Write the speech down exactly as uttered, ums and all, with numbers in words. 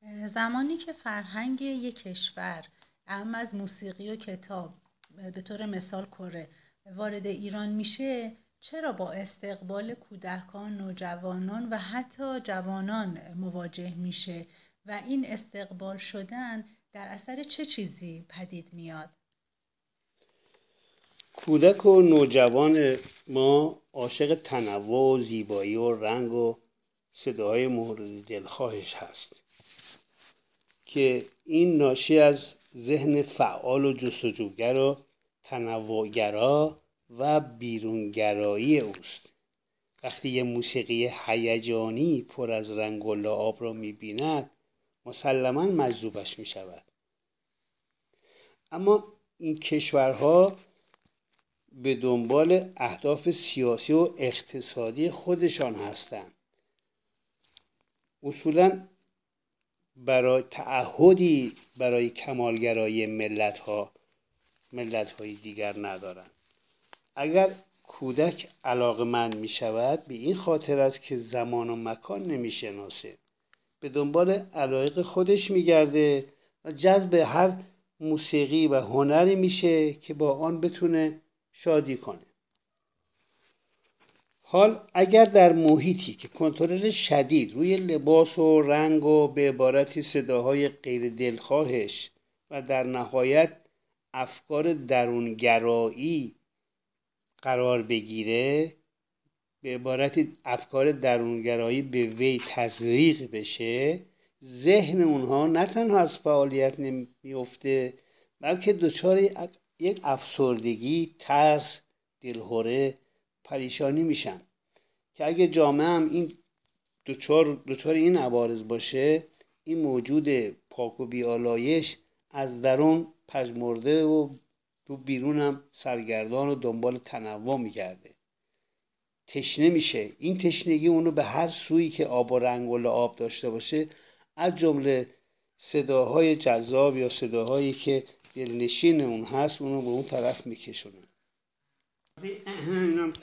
زمانی که فرهنگ یک کشور اهم از موسیقی و کتاب به طور مثال کره وارد ایران میشه، چرا با استقبال کودکان، نوجوانان و حتی جوانان مواجه میشه و این استقبال شدن در اثر چه چیزی پدید میاد؟ کودک و نوجوان ما عاشق تنوع و زیبایی و رنگ و صداهای مورد دلخواهش هست که این ناشی از ذهن فعال و جستجوگر و تنوعگرا و بیرونگرایی اوست. وقتی یه موسیقی هیجانی پر از رنگ و لعاب را می‌بیند مسلماً مجذوبش می‌شود. اما این کشورها به دنبال اهداف سیاسی و اقتصادی خودشان هستند. اصولاً برای تعهدی برای کمالگرایی ملت‌ها ملت‌های دیگر ندارند. اگر کودک علاقه‌مند می‌شود به این خاطر است که زمان و مکان نمی‌شناسه، به دنبال علایق خودش می‌گرده و جذب هر موسیقی و هنری میشه که با آن بتونه شادی کنه. حال اگر در محیطی که کنترل شدید روی لباس و رنگ و به عبارتی صداهای غیر دلخواهش و در نهایت افکار درونگرایی قرار بگیره، به عبارتی افکار درونگرایی به وی تزریق بشه، ذهن اونها نه تنها از فعالیت نمیفته بلکه دچار یک افسردگی، ترس، دلهره، پریشانی میشن که اگه جامعه هم این دچار دچار این عوارض باشه، این موجود پاک و بیالایش از درون پژمرده و تو بیرون هم سرگردان و دنبال تنوع میگرده، تشنه میشه. این تشنگی اونو به هر سویی که آب و رنگ و لعاب داشته باشه، از جمله صداهای جذاب یا صداهایی که دلنشین اون هست، اونو به اون طرف میکشونه.